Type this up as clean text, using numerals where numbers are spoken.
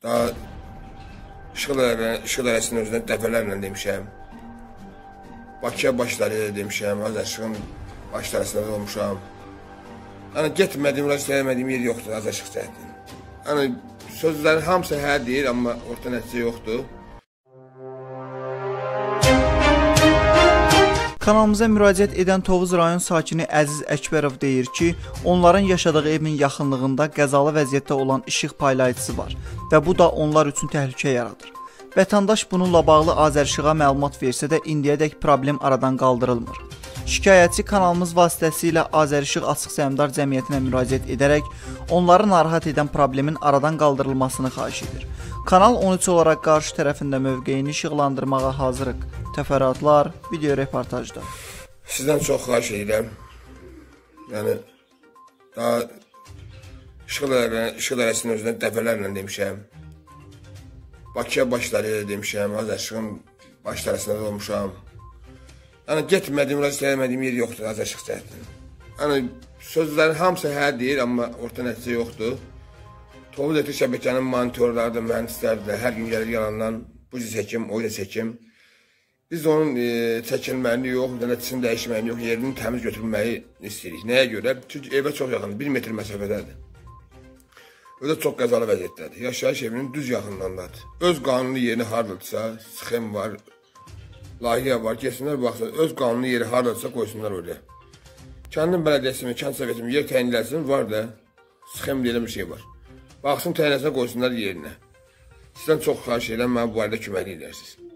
Daha işğal ərazisinin özündən dəfələrlə demişəm. Bakıya başları demişəm, Azərşıqın başlarısında da olmuşam. Yəni getmədiyim, müraciət eləmədiyim yer yoxdur Azərşıq cəhətdən. Yəni sözlərin hamısı hə deyir, amma orta nəticə yoxdur. Kanalımıza müraciət edən Tovuz rayon sakini Əziz Əkbərov deyir ki, onların yaşadığı evin yaxınlığında qəzalı vəziyyətdə olan işıq paylayıcısı var və bu da onlar üçün təhlükə yaradır. Vətəndaş bununla bağlı Azərşığa məlumat versə də indiyədək problem aradan qaldırılmır. Şikayətçi kanalımız vasitəsilə Azərşıq Açıq Səhmdar Cəmiyyətinə müraciət edərək onları narahat edən problemin aradan qaldırılmasını xahiş edir. Kanal 13 olaraq qarşı tərəfində mövqeyini işıqlandırmağa hazırıq. Təfərrüatlar video reportajda. Sizdən çox xahiş edirəm. Yəni daha işğal ərazisinin özündən dəfələrlə demişəm. Bakıya başları demişəm, Azərşıqın başlarısında da olmuşam. Yəni getmədiyim, müraciət eləmədiyim yer yoxdur Azərşıq cəhətdən. Yəni sözlərin hamısı hə deyir, amma orta nəticə yoxdur. Tovuz elektrik şəbəkənin monitörləri də, mühəndisləri də hər gün gəlir yalandan bu çəkim, o çəkim. Biz onun çəkilməyini yox, nəticəsini dəyişməyini yox, yerini təmiz götürülməyi istəyirik. Nəyə görə? Çünki evə çox yaxındır, 1 metr məsafədədir. O da çox qəzalı vəziyyətdədir. Yaşayış evinin düz yaxınlığındadır. Öz qanuni yerini hardadırsa, sxem var, layihə var, gəlsinlər baxsın, öz qanuni yeri hardadırsa qoysunlar oraya. Kəndin bələdiyyəsi mi, kənd səviyyəsi yer təyin eləsin, var da, sxem deyilən bir şey var. Baxsın təyin eləsinə qoysunlar yerinə. Sizdən çox xahiş edirəm, mənə bu barədə kömək edirsiniz.